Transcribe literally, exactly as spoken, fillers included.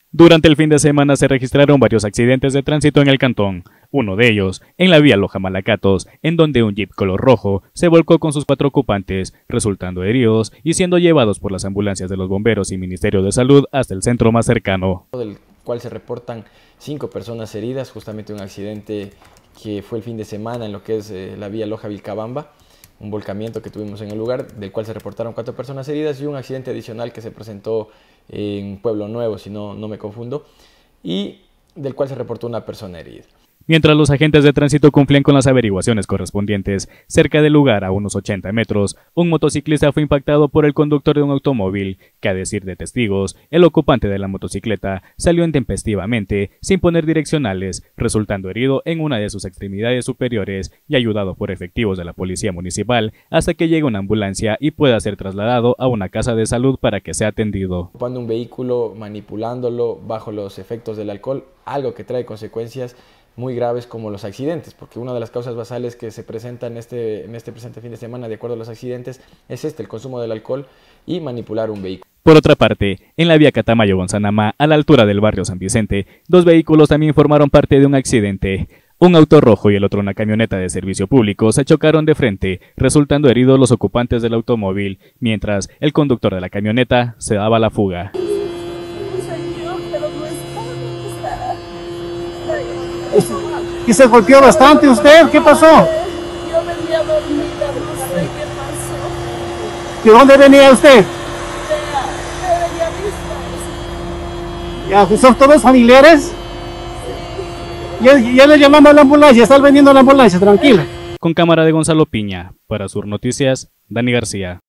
Durante el fin de semana se registraron varios accidentes de tránsito en el cantón, uno de ellos en la vía Loja-Malacatos, en donde un jeep color rojo se volcó con sus cuatro ocupantes, resultando heridos y siendo llevados por las ambulancias de los bomberos y Ministerio de Salud hasta el centro más cercano. Del cual se reportan cinco personas heridas, justamente un accidente que fue el fin de semana en lo que es eh, la vía Loja-Vilcabamba, un volcamiento que tuvimos en el lugar, del cual se reportaron cuatro personas heridas, y un accidente adicional que se presentó en Pueblo Nuevo, si no, no me confundo, y del cual se reportó una persona herida. Mientras los agentes de tránsito cumplían con las averiguaciones correspondientes, cerca del lugar, a unos ochenta metros, un motociclista fue impactado por el conductor de un automóvil, que a decir de testigos, el ocupante de la motocicleta salió intempestivamente, sin poner direccionales, resultando herido en una de sus extremidades superiores y ayudado por efectivos de la policía municipal hasta que llegue una ambulancia y pueda ser trasladado a una casa de salud para que sea atendido. Ocupando un vehículo, manipulándolo bajo los efectos del alcohol, algo que trae consecuencias muy graves como los accidentes, porque una de las causas basales que se presenta en este, en este presente fin de semana, de acuerdo a los accidentes, es este, el consumo del alcohol y manipular un vehículo. Por otra parte, en la vía Catamayo-Gonzanamá, a la altura del barrio San Vicente, dos vehículos también formaron parte de un accidente. Un auto rojo y el otro una camioneta de servicio público se chocaron de frente, resultando heridos los ocupantes del automóvil, mientras el conductor de la camioneta se daba la fuga. ¿Y se golpeó bastante usted? ¿Qué pasó? Yo venía dormida, no sé qué pasó. ¿De dónde venía usted? De, de Bellavista. ¿Ya son todos familiares? Ya, ya le llamamos a la ambulancia, está vendiendo la ambulancia, tranquila. Con cámara de Gonzalo Piña, para Sur Noticias, Dani García.